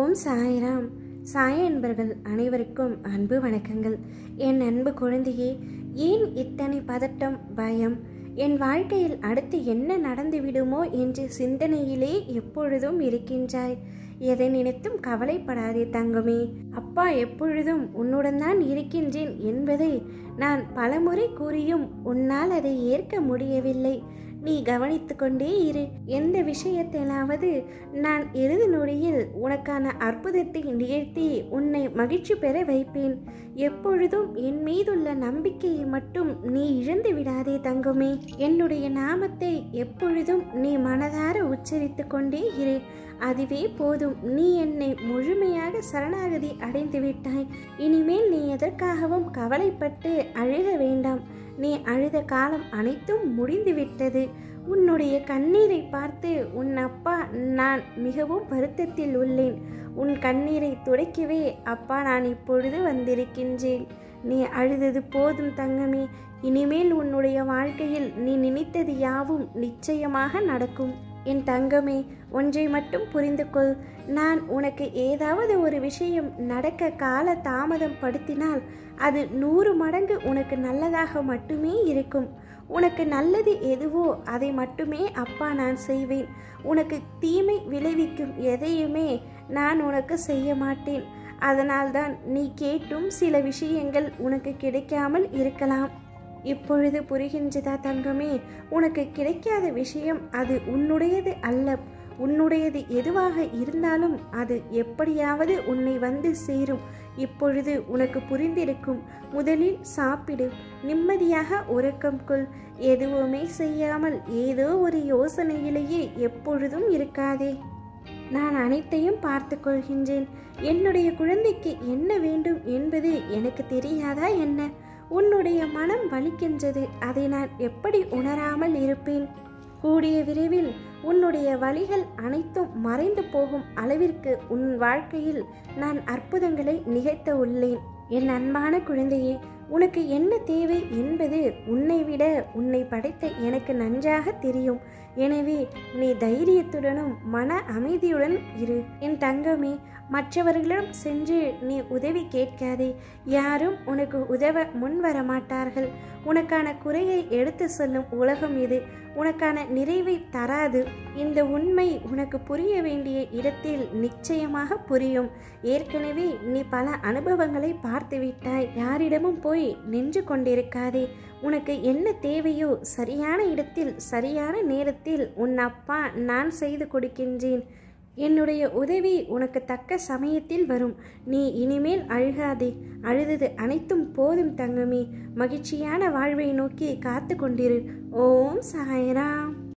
ஓம் சாய்ராம். சாய் அன்பர்கள் அனைவருக்கும் அன்பு வணக்கங்கள். என் அன்பு குழந்தையே, ஏன் இத்தனை பதட்டம், பயம்? என் வாழ்க்கையில் அடுத்து என்ன நடந்துவிடுமோ என்ற சிந்தனையிலே எப்பொழுதும் இருக்கின்றாய். எதை நினைத்தும் கவலைப்படாதே தங்கமே. அப்பா எப்பொழுதும் உன்னுடன் தான் இருக்கின்றேன் என்பதை நான் பலமுறை கூறியும் உன்னால் அதை ஏற்க முடியவில்லை. நீ கவனித்து கொண்டே இரு. எந்த விஷயத்திலாவது நான் இறுதி நொடியில் உனக்கான அற்புதத்தை நிகழ்த்தி உன்னை மகிழ்ச்சி பெற வைப்பேன். எப்பொழுதும் என் மீதுள்ள நம்பிக்கையை மட்டும் நீ இழந்து விடாதே தங்கமே. என்னுடைய நாமத்தை எப்பொழுதும் நீ மனதார உச்சரித்து கொண்டே இரு. அதுவே போதும். நீ என்னை முழுமையாக சரணாகதி அடைந்து விட்டாய். இனிமேல் நீ எதற்காகவும் கவலைப்பட்டு அழுக வேண்டாம். நீ அழுத காலம் அனைத்தும் முடிந்துவிட்டது. உன்னுடைய கண்ணீரை பார்த்து உன் அப்பா நான் மிகவும் வருத்தத்தில் உள்ளேன். உன் கண்ணீரை துடைக்கவே அப்பா நான் இப்பொழுது வந்திருக்கின்றேன். நீ அழுதது போதும் தங்கமே. இனிமேல் உன்னுடைய வாழ்க்கையில் நீ நினைத்தது யாவும் நிச்சயமாக நடக்கும். என் தங்கமே, ஒன்றை மட்டும் புரிந்து கொள். நான் உனக்கு ஏதாவது ஒரு விஷயம் நடக்க கால தாமதம் படுத்தினால் அது 100 மடங்கு உனக்கு நல்லதாக மட்டுமே இருக்கும். உனக்கு நல்லது எதுவோ அதை மட்டுமே அப்பா நான் செய்வேன். உனக்கு தீமை விளைவிக்கும் எதையுமே நான் உனக்கு செய்ய மாட்டேன். அதனால்தான் நீ கேட்டும் சில விஷயங்கள் உனக்கு கிடைக்காமல் இருக்கலாம். இப்பொழுது புரிகின்றதா தங்கமே? உனக்கு கிடைக்காத விஷயம் அது உன்னுடையது அல்ல. உன்னுடையது எதுவாக இருந்தாலும் அது எப்படியாவது உன்னை வந்து சேரும். இப்பொழுது உனக்கு புரிந்திருக்கும். முதலில் சாப்பிடு, நிம்மதியாக உறக்கம் கொள். எதுவுமே செய்யாமல் ஏதோ ஒரு யோசனையிலேயே எப்பொழுதும் இருக்காதே. நான் அனைத்தையும் பார்த்து கொள்கின்றேன். என்னுடைய குழந்தைக்கு என்ன வேண்டும் என்பது எனக்கு தெரியாதா என்ன? உன்னுடைய மனம் வலிக்கின்றது. அதை நான் எப்படி உணராமல் இருப்பேன்? கூடிய விரைவில் உன்னுடைய வலிகள் அனைத்தும் மறைந்து போகும் அளவிற்கு உன் வாழ்க்கையில் நான் அற்புதங்களை நிகழ்த்த உள்ளேன். என் அன்பான குழந்தையே, உனக்கு என்ன தேவை என்பது உன்னை விட உன்னை படைத்த எனக்கு நன்றாக தெரியும். எனவே நீ தைரியத்துடனும் மன அமைதியுடன் இரு. என் தங்கமே, மற்றவர்களிடம் சென்று நீ உதவி கேட்காதே. யாரும் உனக்கு உதவ முன்வர மாட்டார்கள். உனக்கான குறையை எடுத்து சொல்லும் உலகம் இது உனக்கான நிறைவை தராது. இந்த உண்மை உனக்கு புரிய வேண்டிய இடத்தில் நிச்சயமாக புரியும். ஏற்கனவே நீ பல அனுபவங்களை பார்த்துவிட்டாய். யாரிடமும் போய் நின்று கொண்டிருக்காதே. உனக்கு என்ன தேவையோ சரியான இடத்தில் சரியான நேரத்தில் உன் அப்பா நான் செய்து கொடுக்கின்றேன். என்னுடைய உதவி உனக்கு தக்க சமயத்தில் வரும். நீ இனிமேல் அழுகாதே. அழுதது அனைத்தும் போதும் தங்கமே. மகிழ்ச்சியான வாழ்வை நோக்கி காத்து கொண்டிரு. ஓம் சாய்ராம்.